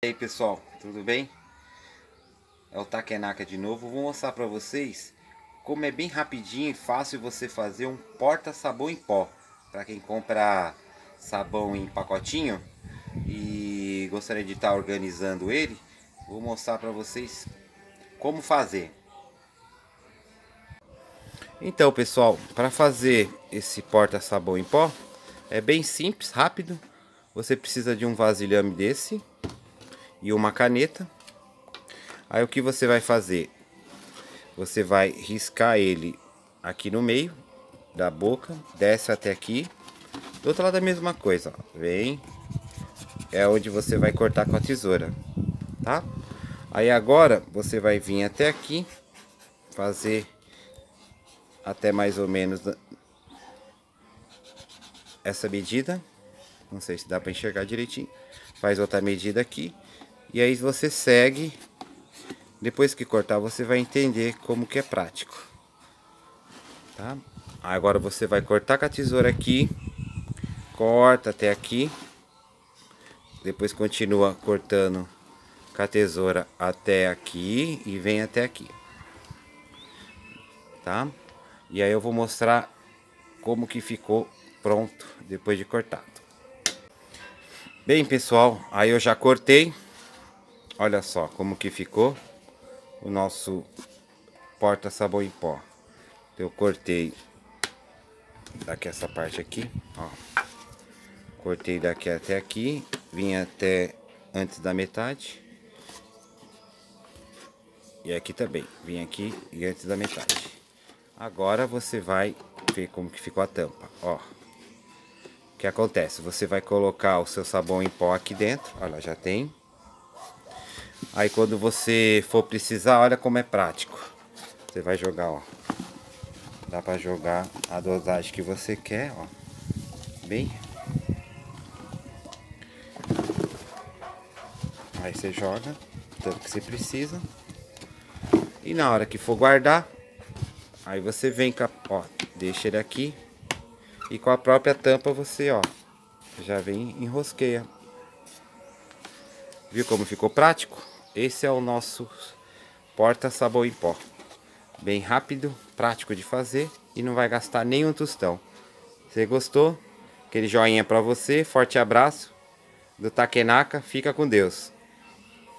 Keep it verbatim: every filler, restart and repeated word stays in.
E aí pessoal, tudo bem? É o Takenaka de novo. Vou mostrar para vocês como é bem rapidinho e fácil você fazer um porta-sabão em pó. Para quem compra sabão em pacotinho e gostaria de estar organizando ele, vou mostrar para vocês como fazer. Então pessoal, para fazer esse porta-sabão em pó é bem simples, rápido. Você precisa de um vasilhame desse e uma caneta. Aí o que você vai fazer? Você vai riscar ele aqui no meio da boca, desce até aqui. Do outro lado a mesma coisa, ó. Vem, é onde você vai cortar com a tesoura, tá? Aí agora você vai vir até aqui, fazer até mais ou menos essa medida. Não sei se dá para enxergar direitinho. Faz outra medida aqui e aí você segue. Depois que cortar, você vai entender como que é prático, tá? Agora você vai cortar com a tesoura aqui, corta até aqui, depois continua cortando com a tesoura até aqui e vem até aqui, tá? E aí eu vou mostrar como que ficou pronto depois de cortado. Bem pessoal, aí eu já cortei, olha só como que ficou o nosso porta-sabão em pó. Eu cortei daqui essa parte aqui, ó. Cortei daqui até aqui, vim até antes da metade. E aqui também, vim aqui e antes da metade. Agora você vai ver como que ficou a tampa, ó. O que acontece? Você vai colocar o seu sabão em pó aqui dentro, olha, já tem. Aí quando você for precisar, olha como é prático. Você vai jogar, ó. Dá pra jogar a dosagem que você quer, ó. Bem. Aí você joga tanto que você precisa. E na hora que for guardar, aí você vem com a, ó, deixa ele aqui. E com a própria tampa você, ó, já vem enrosqueia. Viu como ficou prático? Esse é o nosso porta-sabão em pó. Bem rápido, prático de fazer e não vai gastar nenhum tostão. Se gostou? Aquele joinha pra você, forte abraço do Takenaka, fica com Deus.